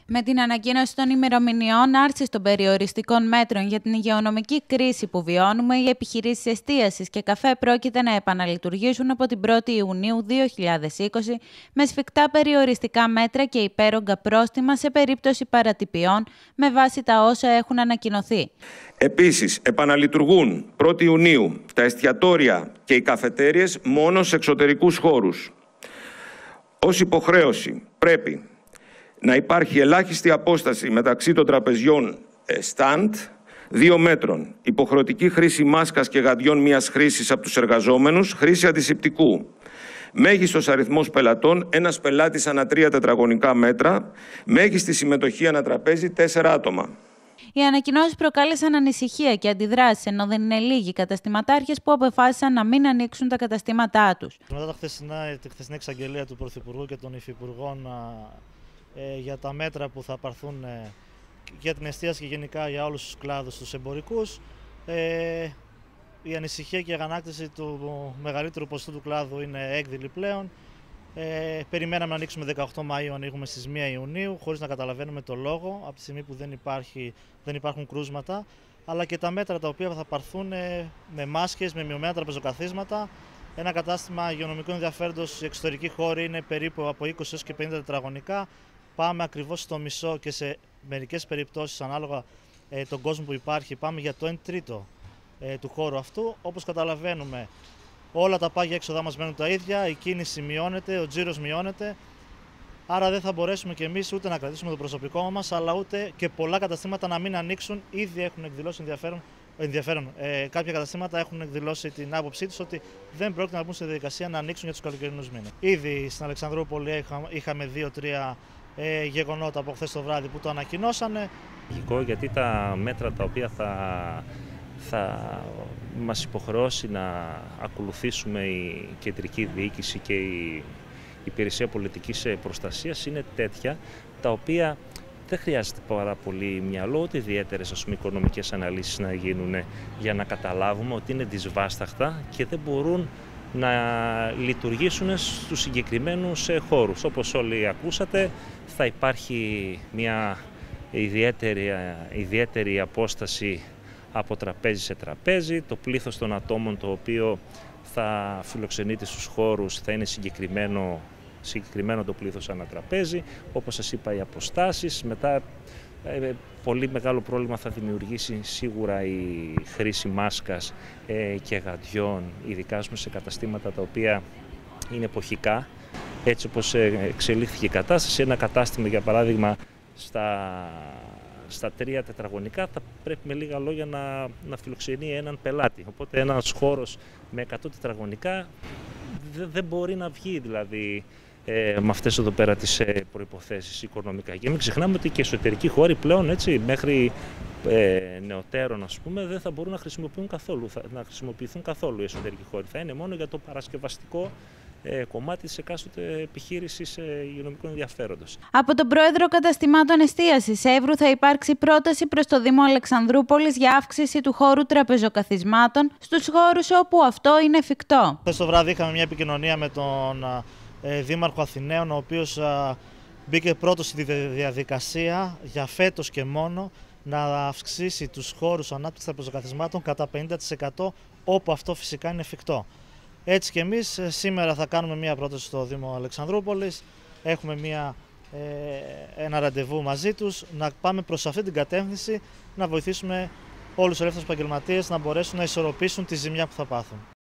Με την ανακοίνωση των ημερομηνιών άρσης των περιοριστικών μέτρων για την υγειονομική κρίση που βιώνουμε, οι επιχειρήσεις εστίασης και καφέ πρόκειται να επαναλειτουργήσουν από την 1η Ιουνίου 2020 με σφιχτά περιοριστικά μέτρα και υπέρογκα πρόστιμα σε περίπτωση παρατυπιών με βάση τα όσα έχουν ανακοινωθεί. Επίσης, επαναλειτουργούν 1η Ιουνίου τα εστιατόρια και οι καφετέριες μόνο σε εξωτερικούς χώρους. Ως υποχρέωση πρέπει να υπάρχει ελάχιστη απόσταση μεταξύ των τραπεζιών stand 2 μέτρων, υποχρεωτική χρήση μάσκας και γαντιών μίας χρήσης από τους εργαζόμενους, χρήση αντισηπτικού. Μέγιστος αριθμός πελατών, ένας πελάτης ανά 3 τετραγωνικά μέτρα, μέγιστη συμμετοχή ανά τραπέζι 4 άτομα. Οι ανακοινώσεις προκάλεσαν ανησυχία και αντιδράσεις, ενώ δεν είναι λίγοι καταστηματάρχες που αποφάσισαν να μην ανοίξουν τα καταστήματά τους. Μετά τη χθεσινή εξαγγελία του Πρωθυπουργού και των Υφυπουργών για τα μέτρα που θα πάρθουν για την εστίαση και γενικά για όλους τους κλάδους τους εμπορικούς, η ανησυχία και η αγανάκτηση του μεγαλύτερου ποσοστού του κλάδου είναι έκδηλη πλέον. Περιμέναμε να ανοίξουμε 18 Μαΐου, ανοίγουμε στις 1 Ιουνίου, χωρίς να καταλαβαίνουμε το λόγο, από τη στιγμή που δεν υπάρχουν κρούσματα, αλλά και τα μέτρα τα οποία θα πάρθουν με μάσκες, με μειωμένα τραπεζοκαθίσματα. Ένα κατάστημα υγειονομικού ενδιαφέροντος, οι εξωτερικοί χώροι είναι περίπου από 20 έως και 50 τετραγωνικά. Πάμε ακριβώς στο μισό και σε μερικές περιπτώσεις, ανάλογα τον κόσμο που υπάρχει, πάμε για το 1/3 του χώρου αυτού. Όπως καταλαβαίνουμε, όλα τα πάγια έξοδά μας μένουν τα ίδια, η κίνηση μειώνεται, ο τζίρος μειώνεται, άρα δεν θα μπορέσουμε κι εμείς ούτε να κρατήσουμε το προσωπικό μας, αλλά ούτε και πολλά καταστήματα να μην ανοίξουν. Ήδη έχουν εκδηλώσει ενδιαφέρον. Κάποια καταστήματα έχουν εκδηλώσει την άποψή τους ότι δεν πρόκειται να μπουν στη διαδικασία να ανοίξουν για τους καλοκαιρινούς μήνες. Ήδη στην Αλεξανδρούπολη είχαμε 2-3 γεγονότα από χθες το βράδυ που το ανακοινώσανε. Γιατί τα μέτρα τα οποία θα μας υποχρεώσει να ακολουθήσουμε η κεντρική διοίκηση και η υπηρεσία πολιτικής προστασίας είναι τέτοια τα οποία δεν χρειάζεται πάρα πολύ μυαλό, ούτε ιδιαίτερες οικονομικές αναλύσεις να γίνουν για να καταλάβουμε ότι είναι δυσβάσταχτα και δεν μπορούν να λειτουργήσουν στους συγκεκριμένους χώρους. Όπως όλοι ακούσατε, θα υπάρχει μια ιδιαίτερη απόσταση από τραπέζι σε τραπέζι. Το πλήθος των ατόμων το οποίο θα φιλοξενείται στους χώρους θα είναι συγκεκριμένο το πλήθος ανά τραπέζι. Όπως σας είπα, οι αποστάσεις. Μετά πολύ μεγάλο πρόβλημα θα δημιουργήσει σίγουρα η χρήση μάσκας και γαντιών, ειδικά σε καταστήματα τα οποία είναι εποχικά. Έτσι όπως εξελίχθηκε η κατάσταση, ένα κατάστημα για παράδειγμα στα 3 τετραγωνικά θα πρέπει με λίγα λόγια να φιλοξενεί έναν πελάτη. Οπότε ένας χώρος με 100 τετραγωνικά δεν μπορεί να βγει δηλαδή με αυτές εδώ πέρα τις προϋποθέσεις οικονομικά. Και μην ξεχνάμε ότι και εσωτερικοί χώροι πλέον μέχρι νεωτέρων δεν θα μπορούν να χρησιμοποιηθούν καθόλου οι εσωτερικοί χώροι. Θα είναι μόνο για το παρασκευαστικό κομμάτι της εκάστοτε επιχείρησης υγειονομικού ενδιαφέροντος. Από τον Πρόεδρο Καταστημάτων Εστίασης Εύρου θα υπάρξει πρόταση προς το Δήμο Αλεξανδρούπολης για αύξηση του χώρου τραπεζοκαθισμάτων στους χώρους όπου αυτό είναι εφικτό. Χθες το βράδυ είχαμε μια επικοινωνία με τον Δήμαρχο Αθηναίων, ο οποίος μπήκε πρώτος στη διαδικασία για φέτος και μόνο να αυξήσει τους χώρους ανάπτυξης τραπεζοκαθισμάτων κατά 50% όπου αυτό φυσικά είναι εφικτό. Έτσι και εμείς σήμερα θα κάνουμε μια πρόταση στο Δήμο Αλεξανδρούπολης, έχουμε ένα ραντεβού μαζί τους, να πάμε προς αυτή την κατεύθυνση, να βοηθήσουμε όλους τους ελεύθερους επαγγελματίες να μπορέσουν να ισορροπήσουν τη ζημιά που θα πάθουν.